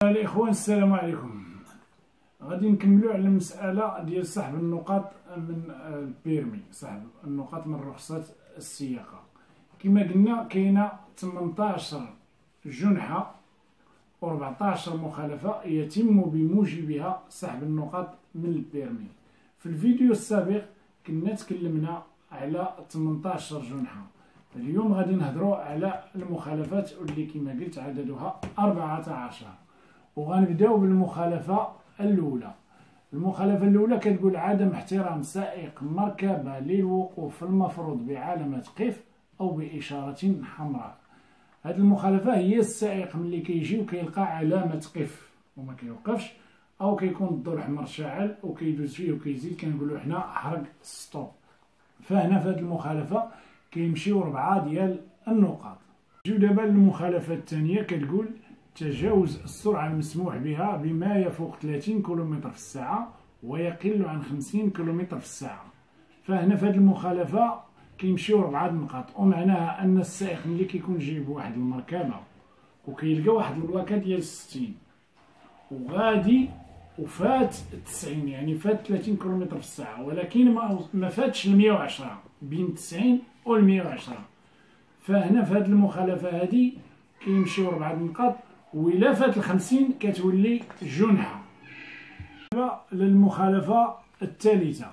الإخوان السلام عليكم. غادي نكملوا على المسألة ديال سحب النقاط من البيرمي، سحب النقاط من رخصة السياقة. كما قلنا كاينة 18 جنحة و 14 مخالفة يتم بموجبها سحب النقاط من البيرمي. في الفيديو السابق كنا تكلمنا على 18 جنحة. اليوم غادي نهضروا على المخالفات اللي كما قلت عددها 14، وغنبداو بالمخالفة الأولى. المخالفة الأولى كتقول عدم احترام سائق مركبة للوقوف المفروض بعلامة قف أو بإشارة حمراء. هذه المخالفة هي السائق ملي كيجي وكيلقى علامة قف وما كيوقفش، أو كيكون الضوء الأحمر شاعل وكيدوز فيه وكيزيد، كنقولو حنا حرق ستوب. فهنا في هذه المخالفة كيمشيو 4 ديال النقاط. نجيو دابا للمخالفة الثانية، كتقول تجاوز السرعة المسموح بها بما يفوق 30 كم في الساعة ويقل عن 50 كم في الساعة. فهنا في هذه المخالفة كيمشيو 4 نقاط، ومعناها أن السائق ملي كيكون جايب واحد المركبة وكيلقى واحد البلاكة ديال 60 وغادي وفات 90، يعني فات 30 كم في الساعة، ولكن ما فاتش 110 بين 90 و 110. فهنا في هذه المخالفة هذه كيمشيو 4 نقاط، وإلا فات 50 كتولي جنحة. دابا للمخالفة الثالثة،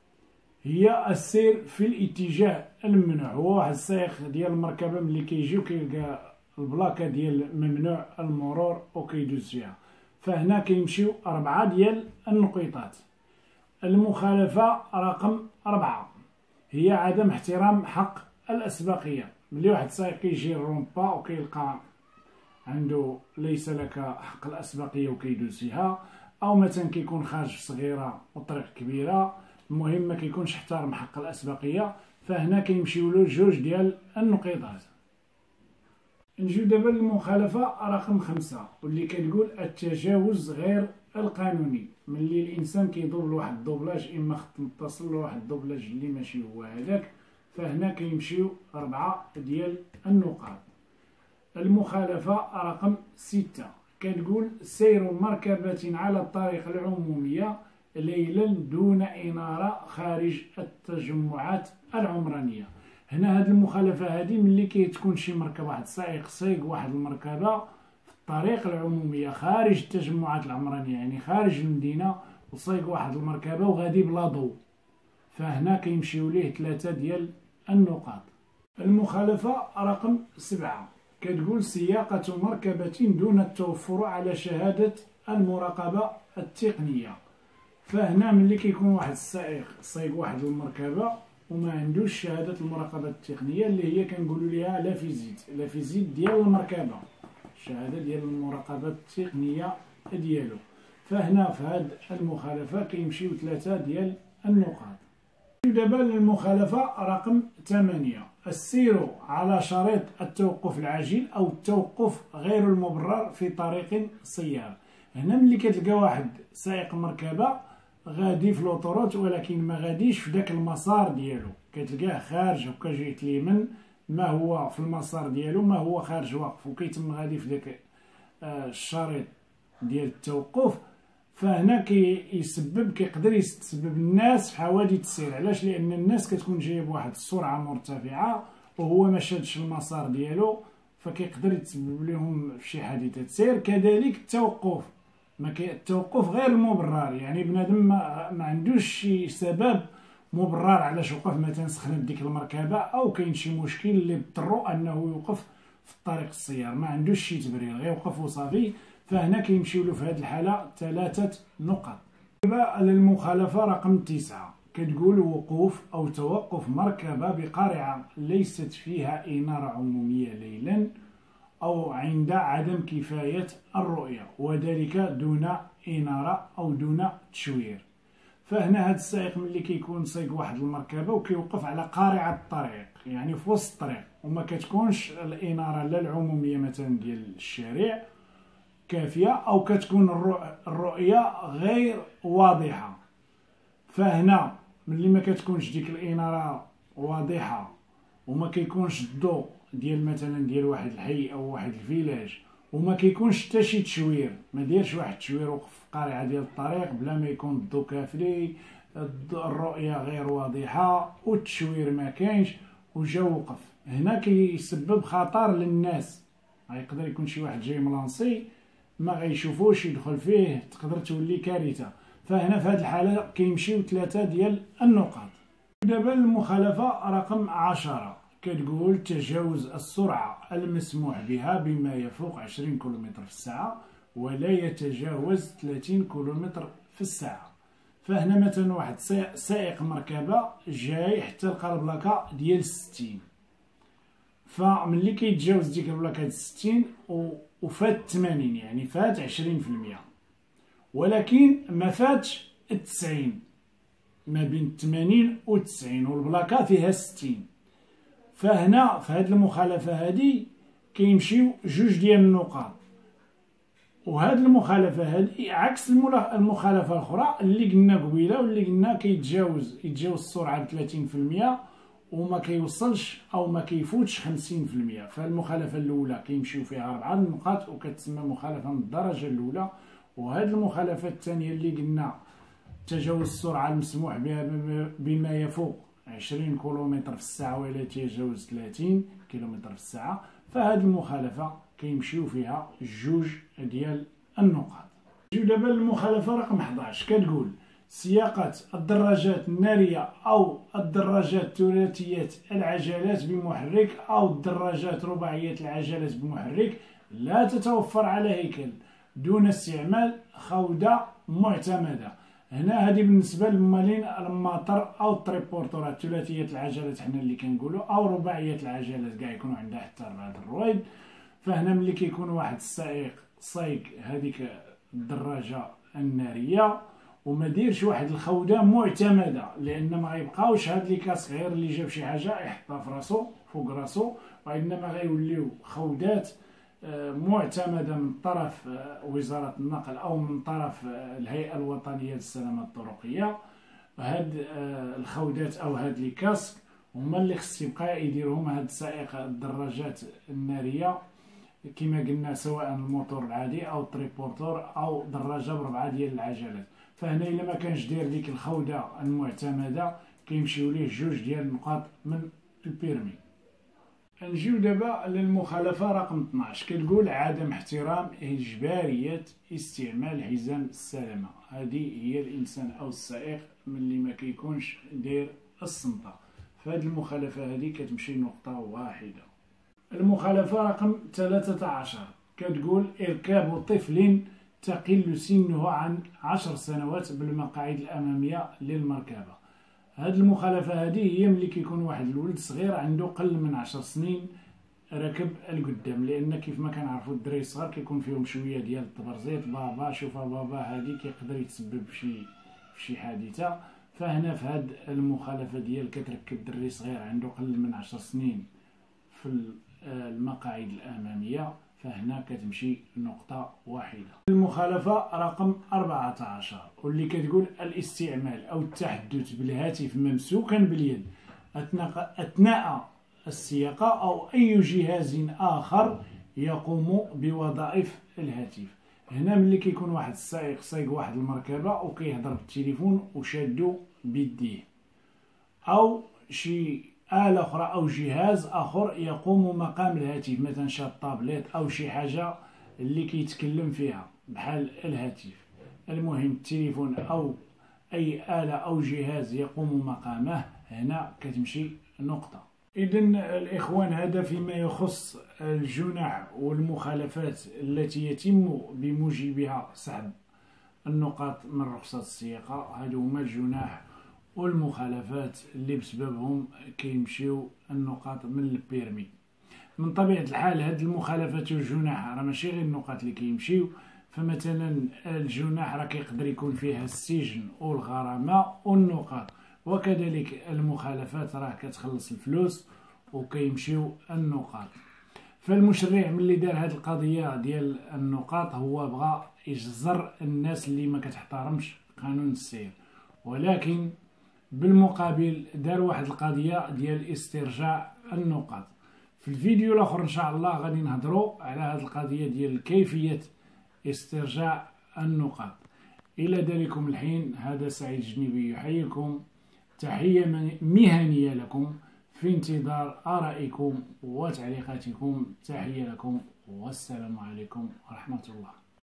هي السير في الاتجاه الممنوع. هو واحد السائق ديال المركبة ملي كيجي وكيلقى البلاكة ديال ممنوع المرور وكيدوز فيها. فهنا كيمشيو 4 ديال النقيطات. المخالفة رقم 4 هي عدم احترام حق الأسبقية. ملي واحد السائق كيجي الرومبا وكيلقى عنده ليس لك حق الأسبقية وكيدوز فيها، أو مثلا كيكون خارج في صغيرة وطريق كبيرة، المهم ما كيكونش احترم حق الأسبقية، فهنا كيمشيو له 2 ديال النقيطات. نجيو دابا للمخالفة رقم 5 واللي كتقول التجاوز غير القانوني. ملي الإنسان كيدوبل واحد الدوبلاج، إما خط متصل لواحد الدوبلاج اللي ماشي هو هذاك، فهنا كيمشيو 4 ديال النقاط. المخالفة رقم 6 كتقول سير مركبة على الطريق العمومية ليلا دون إنارة خارج التجمعات العمرانية. هنا هاد المخالفة هادي ملي كتكون شي مركبة، واحد السائق سايق واحد المركبة في الطريق العمومية خارج التجمعات العمرانية، يعني خارج المدينة، وسايق واحد المركبة وغادي بلا ضوء، فهنا كيمشيو ليه 3 ديال النقاط. المخالفة رقم 7 كتقول سياقة مركبة دون التوفر على شهادة المراقبة التقنية. فهنا ملي كيكون واحد السائق سايق واحد المركبة وما عندوش شهادة المراقبة التقنية اللي هي كنقولوا ليها لافيزيت ديال المركبة، الشهادة ديال المراقبة التقنية ديالو. فهنا في هاد المخالفة كيمشيو 3 ديال النقاط. دابا للمخالفة رقم 8 السير على شريط التوقف العاجل أو التوقف غير المبرر في طريق سيار. هنا ملي كتلقى واحد سائق مركبة غادي في لوطوروت ولكن ما غاديش في داك المسار ديالو، كتلقاه خارج هكا جهة اليمين، ما هو في المسار ديالو، ما هو خارج واقف، وكيتم غادي في داك الشريط ديال التوقف. فهنا كيقدر يسبب الناس في حوادث السير. علاش؟ لان الناس كتكون جايه بواحد السرعه مرتفعه وهو ما شادش المسار ديالو، فكيقدر يتسبب لهم في شي حادثه سير. كذلك التوقف، التوقف غير المبرر، يعني بنادم ما عندوش شي سبب مبرر علاش وقف، مثلا سخنت ديك المركبه او كاين شي مشكل اللي اضطرو انه يوقف في الطريق السيار، ما عندوش شي تبرير، غير وقف وصافي. فهنا كيمشيو له في هذه الحالة 3 نقاط. دابا للمخالفة رقم 9 كتقول وقوف أو توقف مركبة بقارعة ليست فيها إنارة عمومية ليلا أو عند عدم كفاية الرؤية، وذلك دون إنارة أو دون تشوير. فهنا هاد السائق ملي كيكون سايق واحد المركبة وكيوقف على قارعة الطريق، يعني في وسط الطريق، وما كتكونش الإنارة لا العمومية مثلا ديال الشارع كافية، أو كتكون الرؤية غير واضحة. فهنا ملي ما كتكونش ديك الإنارة واضحة وما كيكونش الضوء ديال مثلا ديال واحد الحي أو واحد الفيلاج وما كيكونش حتى شي تشوير، ما ديرش واحد التشوير وقف في قارعه ديال الطريق بلا ما يكون الضو كافلي، الرؤيه غير واضحه والتشوير ما كاينش وجا وقف. هنا كيسبب خطر للناس، يقدر يكون شي واحد جاي ملانسي ما غيشوفوش يدخل فيه، تقدر تولي كارثه. فهنا في هذه الحاله كيمشيو 3 ديال النقاط. دابا المخالفه رقم 10 كتقول تجاوز السرعه المسموح بها بما يفوق 20 كيلومتر في الساعه ولا يتجاوز 30 كيلومتر في الساعه. فهنا مثلا واحد سائق مركبه جاي حتى لقى البلاكه ديال 60، فملي كيتجاوز ديك البلاكه ديال 60 وفات 80 يعني فات 20%، ولكن ما فاتش 90، ما بين 80 و 90 والبلاكه فيها 60. فهنا في هذه المخالفه هذه كيمشيو 2 ديال النقاط. وهذه المخالفه هذه عكس المخالفه الاخرى اللي قلنا قبيله، واللي قلنا يتجاوز السرعه ب 30% وما كيوصلش او ما كيفوتش 50%. فالمخالفه الاولى كيمشيو فيها 4 نقاط وكتسمى مخالفه من الدرجه الاولى. وهذه المخالفه الثانيه اللي قلنا تجاوز السرعه المسموح بها بما يفوق 20 كيلومتر في الساعه ولا يتجاوز 30 كيلومتر في الساعه، فهذه المخالفه كيمشيو فيها 2 ديال النقاط. نجيو دابا للمخالفه رقم 11 كتقول سياقة الدراجات النارية أو الدراجات ثلاثية العجلات بمحرك أو الدراجات رباعية العجلات بمحرك لا تتوفر على هيكل دون استعمال خوذة معتمدة. هنا هذه بالنسبة للمالين الماطر أو التريبورتورات ثلاثية العجلات حنا اللي كنقولوا، أو رباعية العجلات كاع يكونوا عندها حتى 4 الرويد. فهنا ملي كيكون واحد السائق صايق هذيك الدراجة النارية وما ديرش واحد الخوذه معتمده، لان ما غيبقاوش هاد لي كاس غير اللي جاب شي حاجه يحطها في راسو فوق راسو، وانما غيوليو خوذات معتمده من طرف وزاره النقل او من طرف الهيئه الوطنيه للسلامه الطرقيه. هاد الخوذات او هاد لي كاسك هما اللي خص يبقى يديرهم هاد سائق الدراجات الناريه كما قلنا، سواء الموتور العادي او التريبورتور او دراجه ب4 ديال العجلات. فهنا الا ما كانش داير ديك الخوذه المعتمده كيمشيو ليه 2 ديال النقاط من البيرمي. نجيو دابا للمخالفه رقم 12 كتقول عدم احترام اجباريه استعمال حزام السلامه. هذه هي الانسان او السائق ملي ما كيكونش داير الصمته. فهاد المخالفه هذه كتمشي نقطه واحده. المخالفه رقم 13 كتقول اركاب طفل تقل سنه عن 10 سنوات بالمقاعد الأمامية للمركبة. هاد المخالفة هذه هي ملي كيكون واحد الولد صغير عنده قل من 10 سنين راكب القدام، لأن كيف ما كنعرفوا الدراري الصغار كيكون فيهم شوية ديال التبرزيط، بابا شوف بابا هادي كيقدر يتسبب في شي حادثة. فهنا في هاد المخالفة ديال كتركب دري صغير عنده قل من 10 سنين في المقاعد الأمامية، فهنا كتمشي نقطة واحدة. المخالفة رقم 14 واللي كتقول الاستعمال أو التحدث بالهاتف ممسوكا باليد أثناء السياقة أو أي جهاز آخر يقوم بوظائف الهاتف. هنا ملي كيكون واحد السائق صايق واحد المركبة وكيهضر بالتليفون وشادو بيديه، أو شي آلة أخرى أو جهاز آخر يقوم مقام الهاتف، مثلا شاد طابليت أو شي حاجة اللي كيتكلم فيها بحال الهاتف. المهم التليفون أو أي آلة أو جهاز يقوم مقامه، هنا كتمشي نقطة. إذن الإخوان هذا فيما يخص الجنح والمخالفات التي يتم بموجبها سحب النقاط من رخصة السياقة. هادو هما الجناح والمخالفات اللي بسببهم كيمشيو النقاط من البيرمي. من طبيعة الحال هاد المخالفات والجناح راه ماشي غير النقاط اللي كيمشيو، فمثلا الجناح راه كيقدر يكون فيها السجن والغرامة والنقاط، وكذلك المخالفات راه كتخلص الفلوس وكيمشيو النقاط. فالمشرع ملي دار هاد القضية ديال النقاط هو بغى يجزر الناس اللي ما كتحترمش قانون السير، ولكن بالمقابل دار واحد القضية ديال استرجاع النقاط. في الفيديو الاخر ان شاء الله غادي نهضروا على هذه القضيه ديال كيفيه استرجاع النقاط. الى ذلكم الحين، هذا سعيد الجنيبي يحييكم تحيه مهنيه لكم، في انتظار آرائكم وتعليقاتكم. تحيه لكم والسلام عليكم ورحمه الله.